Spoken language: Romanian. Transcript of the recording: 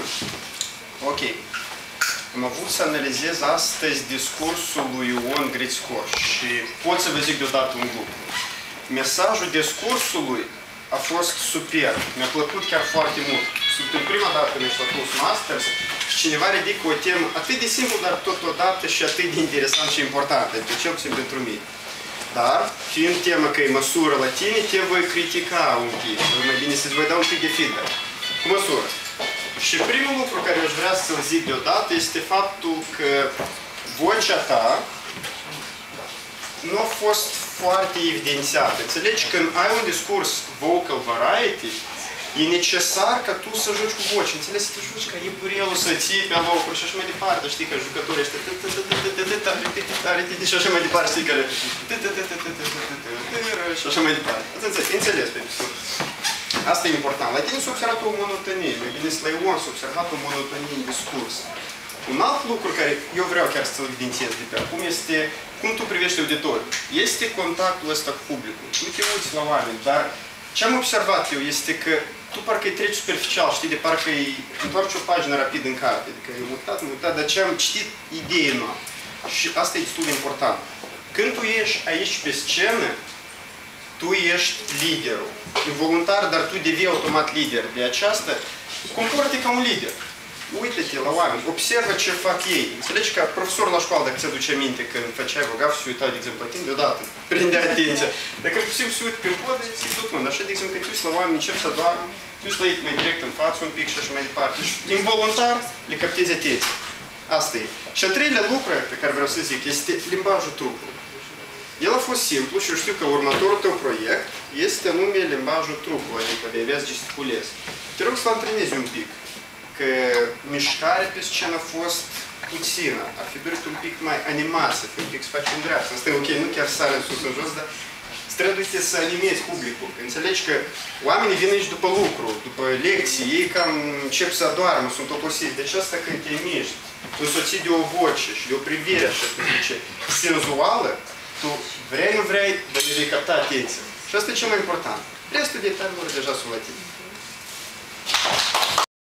Ok. Am avut să analizez astăzi discursul lui Ion Grițcoș și pot să vă zic deodată un lucru. Mesajul discursului a fost super. Mi-a plăcut chiar foarte mult. Sunt în prima dată când ești la Toastmasters și cineva ridică o temă atât de simplu, dar totodată și atât de interesant și important, adică cel puțin pentru mine. Dar, fiind temă că e măsură la tine, te voi critica un pic. Mai bine să-ți voi da un pic de feedback. Cu măsură. Și primul lucru care aș vrea să-l zic deodată este faptul că vocea ta nu a fost foarte evidențiată. Înțelegi? Când ai un discurs vocal variety, e necesar ca tu să joci cu voce. Înțelegi? Să te joci ca iepurelul, să ții pe locuri și așa mai departe. Știi că jucătorii ăștia și așa mai departe. Știi că și așa mai departe. Înțeles pe episod. Asta e important. La tine s-a observat o monotonie. Mai bine la Ion s-a observat o monotonie în discurs. Un alt lucru care eu vreau chiar să-l evidențiez de pe acum este cum tu privești auditoriul. Este contactul ăsta cu publicul. Nu te uiți la oameni, dar ce am observat eu este că tu parcă îi treci superficial, știi, de parcă îi întoarci o pagină rapid în carte. Adică e mutat, dar ce am citit idei noi. Și asta e destul de important. Când tu ești aici pe scenă, tu ești liderul. Involuntar, dar tu devii automat lider. De aceasta, comportă-te ca un lider. Uită-te la oameni, observă ce fac ei. Înțelegi că profesor la școală, dacă ți-aduce aminte, când făceai rugaf și se uita, de exemplu, la tine, deodată prinde atenția. Dacă e posibil să uite pe pod, ți-i tot mând. Așa, de exemplu, când te uiți la oameni, încep să doarmă, te uiți la ei mai direct în față un pic și așa mai departe. Și involuntar le captezi atenția. Asta e. Și al treilea lucru pe care vreau să zic este limbajul trupului. El a fost simplu și eu știu că următorul tău proiect este anume limbajul trupului, adică de aveți gesticulezi. Te rog să-l antrenezi un pic, că mișcarea pe scenă a fost puțină, ar fi dorit un pic mai animat, să fie un pic să faci în dreapta. Asta e ok, nu chiar sare în sus, în jos, dar străduite să animezi publicul. Înțelegi că oamenii vin aici după lucru, după lecții, ei cam încep să adormă, sunt obosiți. Deci asta când te miști, însoțit de o voce și de o privire, așa cum zice, senzuală, tu vrei, nu vrei, dar le vei capta atenția. Și asta e cel mai important. Restul detaliilor deja sunt la tine.